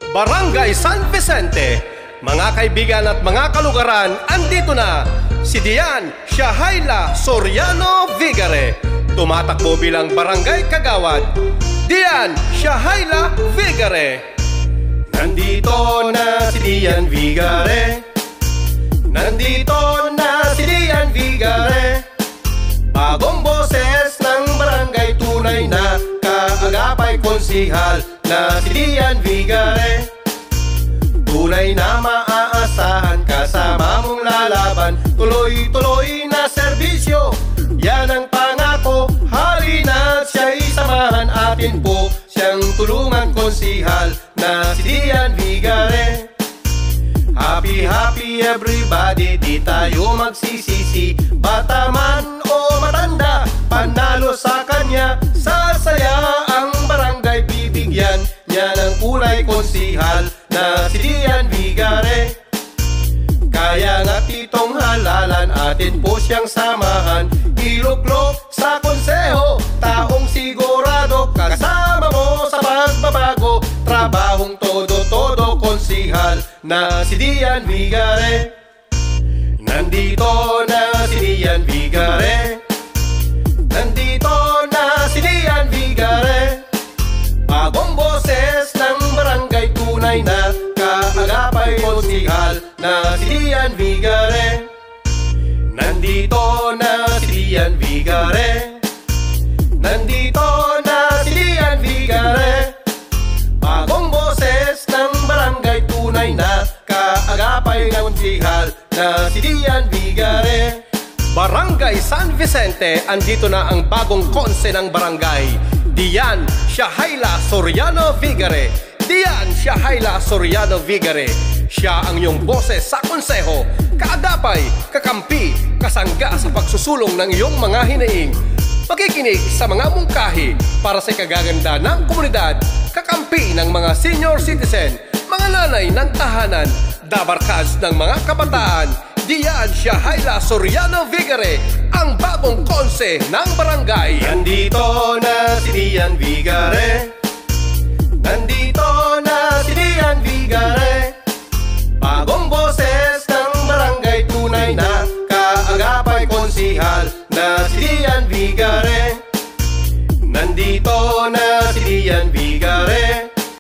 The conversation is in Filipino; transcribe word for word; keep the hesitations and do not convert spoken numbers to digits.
Barangay San Vicente. Mga kaibigan at mga kalugaran, andito na si Dian Shahaila Soriano Vigare. Tumatakbo bilang barangay kagawad. Dian Shahaila Vigare. Nandito na si Dian Vigare. Nandito na si Dian Vigare. Bagong boses ng barangay, tunay na kaagapay konsihal na si Dian Vigare. Tunay na maaasahan, kasama mong lalaban, tuloy-tuloy na serbisyo, yan ang pangako. Halina't siya'y samahan atin po, siyang tulungan konsihal na si Dian Vigare. Happy happy everybody, di tayo magsisisi, bata man o matanda, panalo sa kanya, sasaya ang barangay, bibigyan niya ng kulay konsihal na si Dian Vigare. Kaya nga titong halalan, atin po siyang samahan, iluklok sa konseho, taong sigurado, kasama mo sa pagbabago, trabahong todo-todo konsihal na si Dian Vigare. Nandito na si Dian Vigare. Nandito na si Dian Vigare. Bagong boses ng barangay, tunay na kaagapay konsihal na si Dian Vigare. Nandito na si Dian Vigare. Nandito na si Dian Vigare. Bagong boses ng barangay, tunay na kaagapay konsihal na si Dian Vigare. Barangay San Vicente, andito na ang bagong konse ng barangay, Dian Shahaila Soriano Vigare. Dian Shahaila Soriano Vigare. Siya ang iyong boses sa konseho, kaagapay, kakampi, kasangga sa pagsusulong ng iyong mga hinaing, makikinig sa mga mungkahi para sa kagaganda ng komunidad, kakampi ng mga senior citizen, mga nanay ng tahanan, dabarkas ng mga kabataan. Dian Shahaila Soriano Vigare, ang bagong konse ng barangay. Nandito na si Dian Vigare. Nandito na si Dian Vigare. Bagong boses ng barangay, tunay na kaagapay konsihal na si Dian Vigare. Nandito na